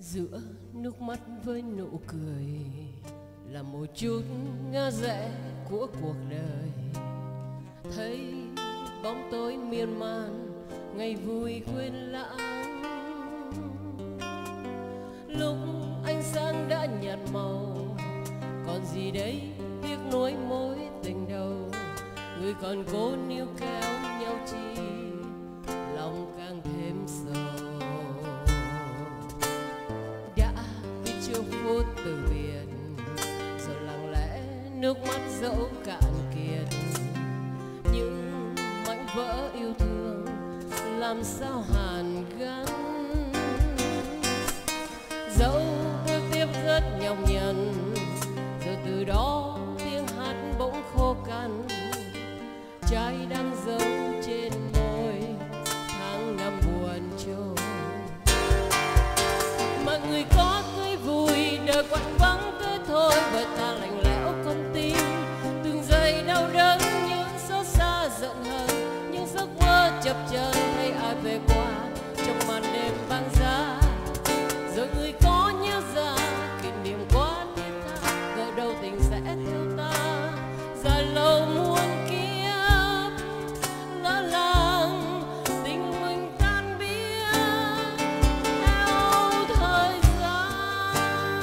Giữa nước mắt với nụ cười là một chút ngã rẽ của cuộc đời. Thấy bóng tối miên man, ngày vui quên lãng. Lúc ánh sáng đã nhạt màu, còn gì đây tiếc nuối mối tình đầu. Người còn cố níu kéo nhau chi, lòng càng thêm sầu. Đã biết chưa phút từ biệt, giờ lặng lẽ nước mắt dẫu cạn kiệt. Những mảnh vỡ yêu thương làm sao hàn gắn. Dẫu bước tiếp rất nhọc nhằn, rồi từ đó tiếng hát bỗng khô cằn. Trái đang giấu trên môi tháng năm buồn trôi. Mọi người có tươi vui, đời quạnh vắng tới thôi. Bởi ta lạnh lẽo con tim, từng giây đau đớn, những xót xa giận hờn, những giấc mơ chập chờn thấy ai về qua trong màn đêm băng giá. Rồi người có nhớ ra kỷ niệm quá thiết tha, gợi đầu tình sẽ theo ta dài lâu muôn kiếp. Lỡ làng tình mình tan biến theo thời gian.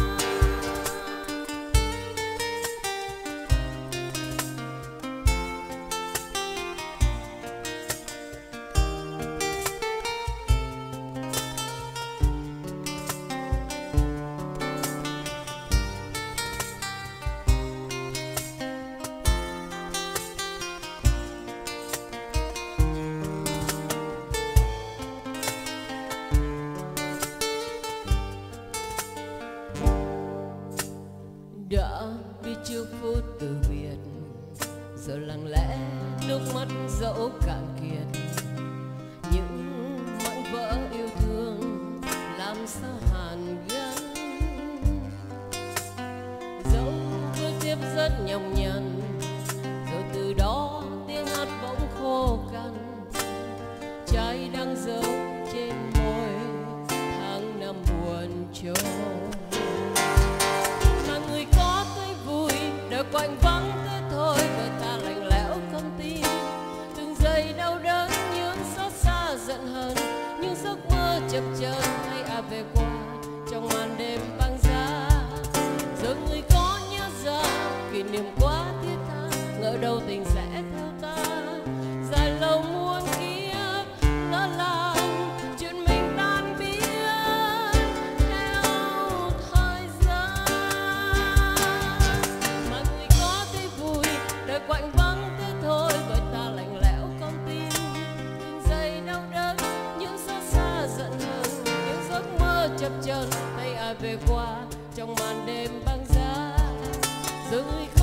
Đã biết trước phút từ biệt, giờ lặng lẽ nước mắt dẫu cạn kiệt. Những mảnh vỡ yêu thương làm sao hàn gắn. Dẫu bước tiếp rất nhọc nhằn, rồi từ đó tiếng hát bỗng khô cằn. Trái đang giấu trên môi tháng năm buồn trôi. Đời quạnh vắng thế thôi, bởi ta lạnh lẽo con tim. Từng giây đau đớn, những xót xa giận hờn, những giấc mơ chập chờn hay ai về qua trong màn đêm băng giá. Giờ người có nhớ ra kỷ niệm quá thiết tha, ngỡ đâu tình sẽ theo ta dài lâu muôn kiếp. Lỡ làng chuyện mình tan biến theo thời gian. Đời quạnh vắng thế thôi, bởi ta lạnh lẽo con tim. Từng giây đau đớn, những xót xa giận hờn, những giấc mơ chập chờn thấy ai về qua trong màn đêm băng giá. Rồi